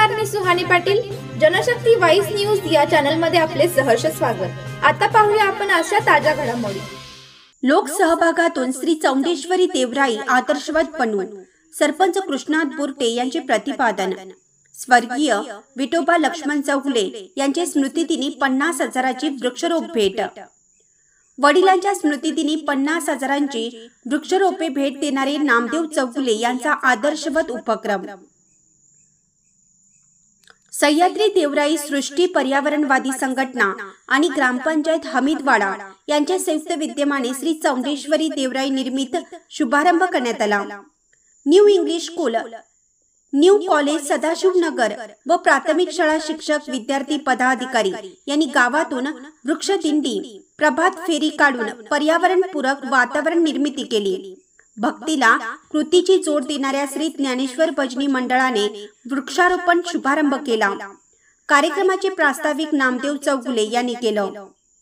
नमस्कार, मी Suhani Patil. Janshakti voice news या चॅनल मध्ये आपले सहर्ष स्वागत. आता पाहूया आपण अशा ताज्या घडामोडी. लोकसहभागातून श्री चौंडेश्वरी देवराई आदर्शवत बनवून सरपंच कृष्णात बुर्टे यांचे प्रतिपादन. स्वर्गीय विठोबा लक्ष्मण चौगुले यांचे स्मृतिदिनी 50,000ची वृक्षरोप भेट. वडिलांच्या स्मृतिदिनी 50,000ची वृक्षरोपे भेट देणारे नामदेव चौगुले यांचा आदर्शवत उपक्रम. सह्याद्री देवराई सृष्टी पर्यावरणवादी संघटना आणि ग्रामपंचायत हमीदवाडा यांच्या संयुक्त विद्यमाने श्री चौंडेश्वरी देवराई निर्मित शुभारंभ करण्यात आला. New English school, new college Sadashivnagar व प्राथमिक शाळा शिक्षक विद्यार्थी पदाधिकारी यांनी गावातून वृक्षदिंडी प्रभात फेरी काढून पर्यावरणपूरक वातावरण निर्मिती केली. भक्तीला कृतीची जोड देणाऱ्या श्री ज्ञानेश्वर भजनी मंडळाने वृक्षारोपण शुभारंभ केला. कार्यक्रमाचे प्रास्ताविक नामदेव चौगुले यांनी केलं.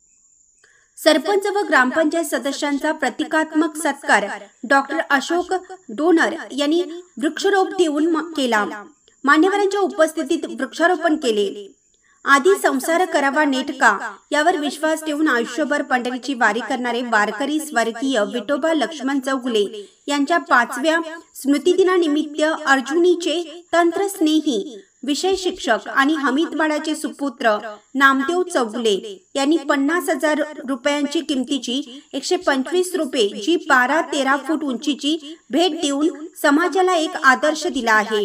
सरपंच व ग्रामपंचायत सदस्यांचा प्रतिकात्मक सत्कार डॉक्टर अशोक डोनर यांनी वृक्षरोप देऊन केला. मान्यवरांच्या उपस्थितीत वृक्षारोपण केले. आधी संसार करावा नेटका यावर विश्वास ठेवून आयुष्यभर पंढरीची वारी करणारे वारकरी स्वर्गीय विठोबा लक्ष्मण चौगुले यांच्या 5व्या स्मृतिदिनानिमित्त अर्जुनीचे तंत्रस्नेही विषय शिक्षक आणि हमीदवाडाचे सुपुत्र नामदेव चौगुले यांनी 50,000 रुपयांची किमतीची 125 रुपये जी 12-13 फूट उंचीची भेट देऊन समाजाला एक आदर्श दिला आहे.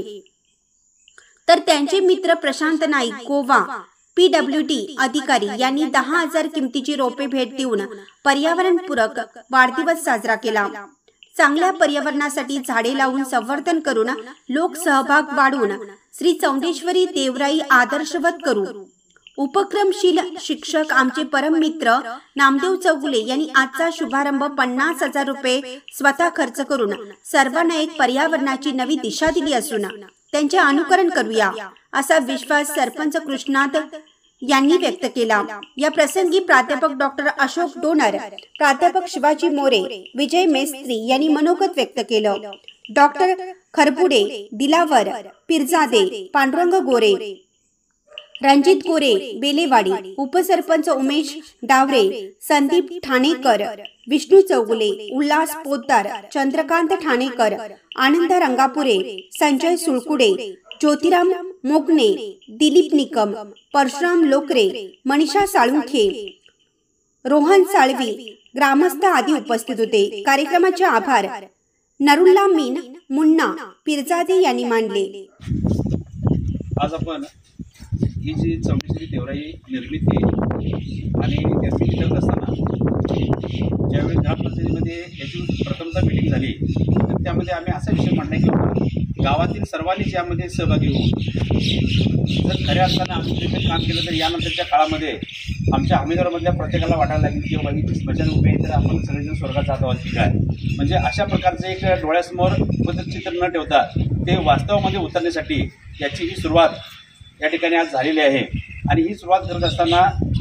तर त्यांचे मित्र प्रशांत नाईक गोवा PWD अधिकारी यांनी 10,000 किमतीची रोपे भेट देऊन पर्यावरणपूरक वाढदिवस साजरा केला. चांगल्या पर्यावरणासाठी झाडे लावून संवर्धन करून लोकसहभाग वाढवून श्री चौंडेश्वरी देवराई आदर्शवत करू. उपक्रमशील शिक्षक आमचे परम मित्र नामदेव चौगुले यांनी आजचा शुभारंभ 50,000 रुपये स्वतः खर्च करून सर्वांना एक पर्यावरणाची नवी दिशा दिली असून त्यांचे अनुकरण करूया असा विश्वास सरपंच कृष्णात यांनी व्यक्त केला. या प्रसंगी प्राध्यापक डॉक्टर अशोक डोनर, प्राध्यापक शिवाजी मोरे, विजय मेस्त्री यांनी मनोगत व्यक्त केलं. डॉक्टर खरबुडे, दिलावर पिरजादे, पांडुरंग गोरे, रणजित गोरे बेलेवाडी, उपसरपंच उमेश डावरे, संदीप ठाणेकर, विष्णू चौगुले, उल्हास पोद्दार, चंद्रकांत ठाणेकर, आनंद रंगापुरे, संजय सुळकुडे, ज्योतिराम मोगने, दिलीप निकम, परशुराम लोकरे, मनीषा साळुंखे, रोहन साळवी, ग्रामस्थ आदी उपस्थित होते. कार्यक्रमाचे आभार नरुल्ला मीन मुन्ना पिरजादे यांनी मानले. आज आपण ही जी चौंडेश्वरी देवराई निर्मिती आणि त्याची करत असताना ज्यावेळी ग्रामपंचायतीमध्ये याची प्रथमतः मीटिंग झाली तर त्यामध्ये आम्ही असा विषय मांडला की गावातील सर्वांनी यामध्ये सहभागी होऊन जर खऱ्या अर्थानं आम्ही जे काम केलं तर यानंतरच्या काळामध्ये आमच्या हमीदवारामधल्या प्रत्येकाला वाटायला लागेल की बाबा ही स्मशान उभे आहे तर आपण सगळेजण स्वर्गात जात आहोत की काय. म्हणजे अशा प्रकारचं एक डोळ्यासमोर पद्धतचित्र न ठेवता ते वास्तवामध्ये उतरण्यासाठी याची ही सुरुवात या ठिकाणी आज झालेली आहे. आणि ही सुरुवात करत असताना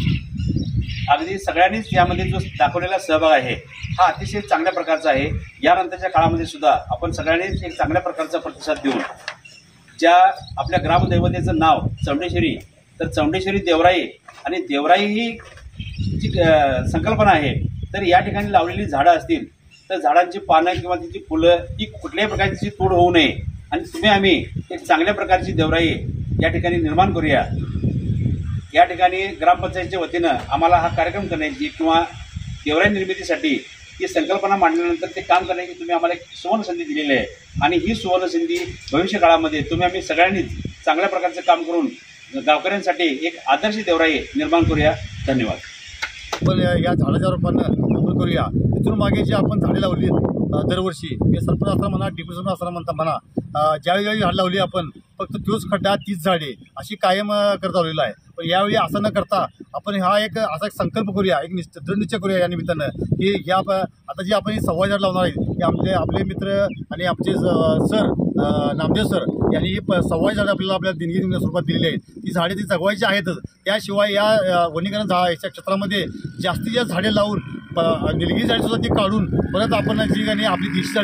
अगदी सगळ्यांनीच यामध्ये जो दाखवलेला सहभाग आहे हा अतिशय चांगल्या प्रकारचा आहे. यानंतरच्या काळामध्ये सुद्धा आपण सगळ्यांनीच एक चांगल्या प्रकारचा प्रतिसाद देऊन ज्या आपल्या ग्रामदैवतेचं नाव चौंडेश्वरी, तर चौंडेश्वरी देवराई आणि देवराई ही जी संकल्पना आहे तर या ठिकाणी लावलेली झाडं असतील तर झाडांची पानं किंवा तिची फुलं ही कुठल्याही प्रकारची तोड होऊ नये आणि तुम्ही आम्ही एक चांगल्या प्रकारची देवराई या ठिकाणी निर्माण करूया. या ठिकाणी ग्रामपंचायतीच्या वतीनं आम्हाला हा कार्यक्रम करण्याची किंवा देवराई निर्मितीसाठी ही संकल्पना मांडल्यानंतर ते काम करण्याची तुम्ही आम्हाला एक सुवर्ण संधी दिलेली आहे. आणि ही सुवर्ण संधी भविष्य काळामध्ये तुम्ही आम्ही सगळ्यांनीच चांगल्या प्रकारचं काम करून गावकऱ्यांसाठी एक आदर्श देवराई निर्माण करूया. धन्यवाद. आपण या झाडाच्या रोपांना आपण करूया. इथून मागे जी आपण झाडे लावली दरवर्षी हे सरपंच असताना म्हणा, डिप्युटी सरपंच असताना म्हणा, ज्यावेळी झाड लावली आपण फक्त तोच खड्डा 30 झाडे अशी कायम करत आलेलं आहे. पण यावेळी असं न करता आपण हा एक असा एक संकल्प करूया, एक दृढ निश्चय करूया या निमित्तानं की ह्या आता जी आपण 1.25 झाड लावणार आहे की आपले मित्र आणि आमचे सर नामदेव सर यांनी ही 1.25 झाडं आपल्या देणगी स्वरूपात दिलेली आहेत. ती झाडे ती जगवायची आहेतच. त्याशिवाय या वनीकरण याच्या क्षेत्रामध्ये जास्तीत जास्त झाडे लावून निलगिरी झाडेसुद्धा ती काढून परत आपण जी काही आपली देशी झाडे आहेत ती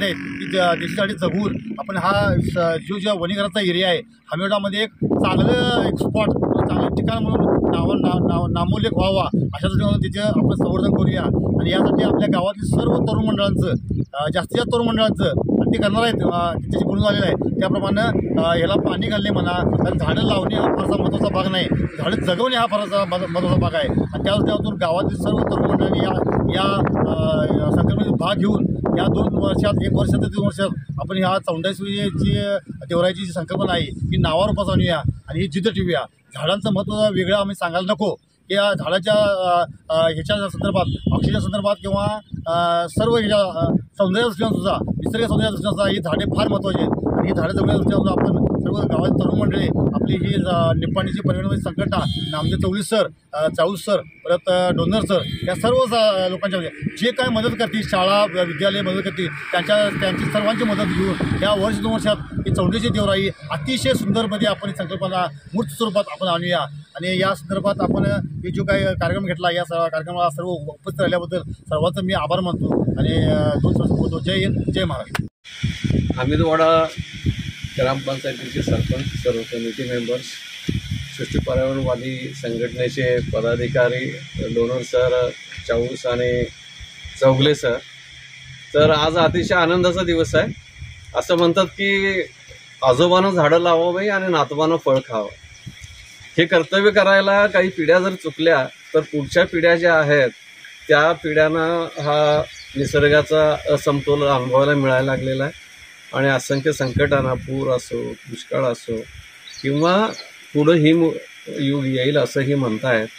देशी झाडे जगवून आपण हा जो वनीकरणाचा एरिया आहे हमीरडामध्ये एक चांगलं एक स्पॉट चांगलं ठिकाण म्हणून नामोल्लेख व्हावा अशा दृष्टीने तिथे आपण संवर्धन करूया आणि यासाठी आपल्या गावातील सर्व तरुण मंडळांचं जास्तीत जास्त तरुण मंडळांचं ते करणार आहेत त्याची बोलून झालेलं आहे त्याप्रमाणे याला पाणी घालणे म्हणा कारण झाडं लावणे हा फारसा महत्त्वाचा भाग नाही झाडं जगवणे हा फारसा महत्त्वाचा भाग आहे आणि त्यातून गावातील सर्व तरुण मंडळांनी या संकल्पनेत भाग घेऊन या 2 वर्षात 1 वर्षात ते 2 वर्षात आपण ह्या चौंडेश्वरीची देवराईची जी संकल्पना आहे ही नावावर उपास आणूया आणि ही जिद्द ठेवूया झाडांचं महत्त्व वेगळं आम्ही सांगायला नको की या झाडाच्या ह्याच्या संदर्भात ऑक्सिजन संदर्भात किंवा सर्व ह्याच्या सौंदर्य दृष्टीनेसुद्धा निसर्ग सौंदर्य दृष्टीनेसुद्धा ही झाडे फार महत्त्वाची आहेत आणि ही झाडं जगण्याच्या दृष्टीने आपण सर्व गावातील तरुण मंडळी आपली ही निप्पाणीची परिवहन संघटना नामदेव चौगले सर चाऊस सर परत डोंगर सर या सर्व लोकांच्या जे काय मदत करतील शाळा विद्यालय मदत करतील त्यांची सर्वांची मदत घेऊन या 2 वर्षात ही चौंडेची देवराई अतिशय सुंदरमध्ये आपण ही संकल्पना मूर्त स्वरूपात आपण आणूया आणि या संदर्भात आपण हे जो काही कार्यक्रम घेतला या कार्यक्रमाला सर्व उपस्थित राहिल्याबद्दल सर्वांचं मी आभार मानतो आणि 2 वर्ष बोलतो. जय हिंद जय महाराष्ट्र. हमीदवाडा ग्रामपंचायतीचे सरपंच सर्व कमिटी मेंबर्स सृष्टी पर्यावरणवादी संघटनेचे पदाधिकारी डोनर सर चाऊस आणि चौगले सर तर आज अतिशय आनंदाचा दिवस आहे. असं म्हणतात की आजोबानं झाडं लावावी आणि नातवानं फळ खावं. हे कर्तव्य करायला काही पिढ्या जर चुकल्या तर पुढच्या पिढ्या ज्या आहेत त्या पिढ्यांना हा निसर्गाचा असमतोल अनुभवायला मिळायला लागलेला आहे आणि असंख्य संकटांना पूर असो दुष्काळ असो किंवा पुढं युग येईल असंही म्हणतायत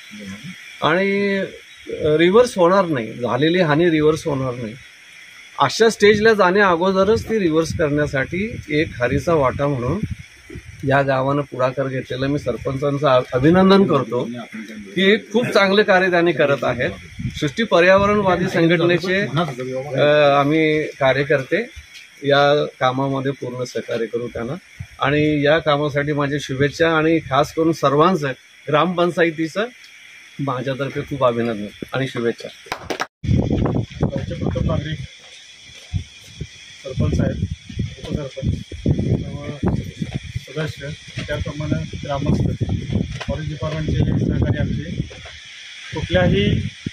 आणि रिव्हर्स होणार नाही झालेली हानी रिव्हर्स होणार नाही. अशा स्टेजला जाण्या अगोदरच ती रिव्हर्स करण्यासाठी एक हारीचा वाटा म्हणून या गावानं पुढाकार घेतलेलं मी सरपंचांचं अभिनंदन करतो की खूप चांगले कार्य त्यांनी करत आहेत. सृष्टी पर्यावरणवादी संघटनेचे आम्ही कार्यकर्ते या कामामध्ये पूर्ण सहकार्य करू त्यांना आणि या कामासाठी माझ्या शुभेच्छा आणि खास करून सर्वांचं ग्रामपंचायतीचं माझ्यातर्फे खूप अभिनंदन आणि शुभेच्छा. प्रथम नागरिक सरपंच आहेत उपसरपंच सदस्य त्याप्रमाणे ग्रामस्थ फॉरेस्ट डिपार्टमेंटचे सहकारी आमचे कुठल्याही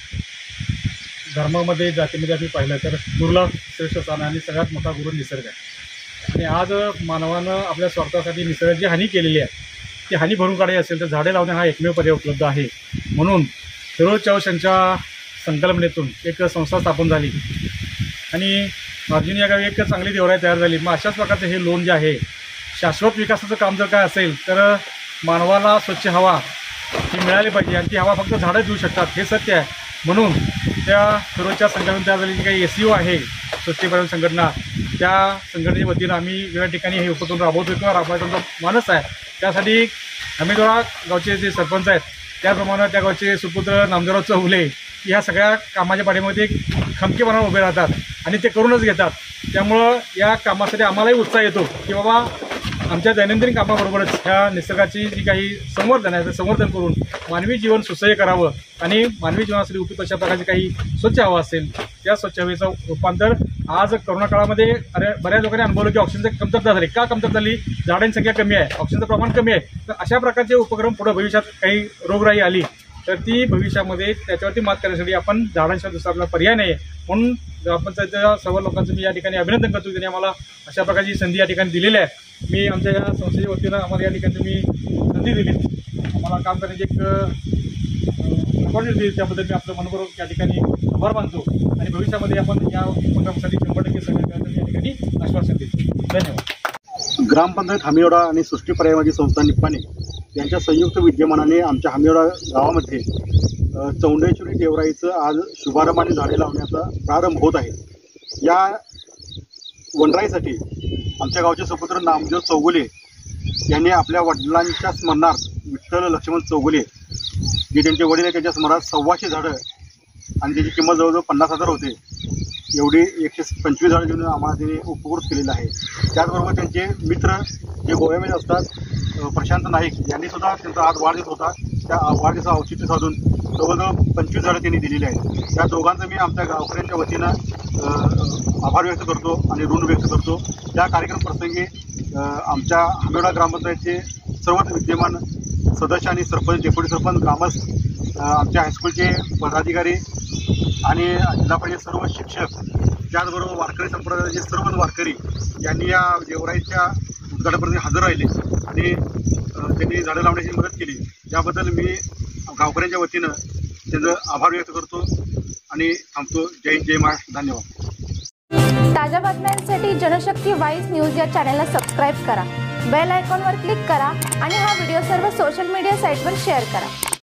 धर्मामध्ये जातीमध्ये आम्ही पाहिलं तर दुर्लभ श्रेष्ठ स्थान आणि सगळ्यात मोठा गुरु निसर्ग आहे आणि आज मानवानं आपल्या स्वार्थासाठी निसर्गाची हानी केलेली आहे. ती हानी भरून काढायची असेल तर झाडे लावणे हा एकमेव पर्याय उपलब्ध आहे. म्हणून फिरोज चाऊस यांच्या संकल्पनेतून एक संस्था स्थापन झाली आणि अर्जुन या गावी एक चांगली देवराई तयार झाली. मग अशाच प्रकारचे हे लोन जे आहे शाश्वत विकासाचं काम जर काय असेल तर मानवाला स्वच्छ हवा ही मिळाली पाहिजे आणि ती हवा फक्त झाडं देऊ शकतात हे सत्य आहे. म्हणून त्या फिरोजच्या संघटनेत तयार झालेली काही SEO आहे स्वच्छ पर्यावरण संघटना त्या संघटनेच्या वतीनं आम्ही वेगळ्या ठिकाणी हे उपक्रम राबवतो किंवा राबवायचा आमचा मानस आहे. त्यासाठी हमीदवाडा गावचे जे सरपंच आहेत त्याप्रमाणे त्या गावचे सुपुत्र नामदेवराव चौगले ह्या सगळ्या कामाच्या पाठीमध्ये खमकेपणाने उभे राहतात आणि ते करूनच घेतात. त्यामुळं या कामासाठी आम्हालाही उत्साह येतो की बाबा आमच्या दैनंदिन कामाबरोबरच ह्या निसर्गाची जी काही संवर्धन आहे ते संवर्धन करून मानवी जीवन सुसह्य करावं आणि मानवी जीवनासाठी उपयुक्त अशा प्रकारची काही स्वच्छ हवा असेल त्या स्वच्छ हवेचं रूपांतर आज कोरोना काळामध्ये बऱ्याच लोकांनी अनुभवलं की ऑक्सिजनची कमतरता झाली. का कमतरता झाली? झाडांची संख्या कमी आहे, ऑक्सिजनचं प्रमाण कमी आहे. तर अशा प्रकारचे उपक्रम पुढे भविष्यात काही रोगराई आली तर ती भविष्यामध्ये त्याच्यावरती मात करण्यासाठी आपण झाडांशिवाय दुसरा आपला पर्याय नाही. म्हणून ग्रामपंचायतीच्या सर्व लोकांचं मी या ठिकाणी अभिनंदन करतो की त्यांनी आम्हाला अशा प्रकारची संधी या ठिकाणी दिलेली आहे. मी आमच्या या संस्थेच्या वतीनं आम्हाला या ठिकाणी तुम्ही संधी दिली आम्हाला काम करण्याची एक अपॉर्च्युनिटी दिली त्याबद्दल मी आपलं मनपूर्वक या ठिकाणी आभार मानतो आणि भविष्यामध्ये आपण या उपक्रमासाठी 100% सहकार्य करण्याचं या ठिकाणी आश्वासन देतो. धन्यवाद. ग्रामपंचायत हमीरवाडा आणि सृष्टी पर्यावरणवादी संस्था निप्पाणी यांच्या संयुक्त विद्यमानाने आमच्या हमीरवाडा गावामध्ये चौंडेश्वरी देवराईचं आज शुभारंभ आणि झाडे लावण्याचा प्रारंभ होत आहे. या वनराईसाठी आमच्या गावचे सुपुत्र नामदेव चौगले यांनी आपल्या वडिलांच्या स्मरणार्थ विठ्ठल लक्ष्मण चौगले जे त्यांचे वडील आहेत त्यांच्या स्मरणार्थ 125 झाडं आणि त्याची किंमत जवळजवळ 50,000 होते एवढी 125 झाडं देऊन आम्हाला त्यांनी उपकृत केलेलं आहे. त्याचबरोबर त्यांचे मित्र जे गोव्यामध्ये असतात प्रशांत नाईक यांनीसुद्धा त्यांचा आज वाढदिवस होता त्या वाढदिवसाचं औचित्य साधून जवळजवळ 25 झाडं त्यांनी दिलेली आहेत. त्या दोघांचं मी आमच्या गावकऱ्यांच्या वतीनं आभार व्यक्त करतो आणि ऋण व्यक्त करतो. त्या कार्यक्रम प्रसंगी आमच्या हमेवडा ग्रामपंचायतचे सर्वच विद्यमान सदस्य आणि सरपंच, डेप्युटी सरपंच, ग्रामस्थ, आमच्या हायस्कूलचे पदाधिकारी आणि जिल्हा परिषद सर्व शिक्षक, त्याचबरोबर वारकरी संप्रदायाचे सर्वच वारकरी यांनी या देवराईच्या उद्घाटनाप्रसंगी हजर राहिले आणि त्यांनी झाडं लावण्याची मदत केली. याबद्दल मी गावकऱ्यांच्या वतीनं त्यांचं आभार व्यक्त करतो आणि थांबतो. जय हिंद, जय महाराष्ट्र. धन्यवाद. ताज्या बातम्यांसाठी जनशक्ती वाईस न्यूज या चॅनलला सबस्क्राईब करा, बेल आयकॉनवर क्लिक करा आणि हा व्हिडिओ सर्व सोशल मीडिया साईटवर शेअर करा.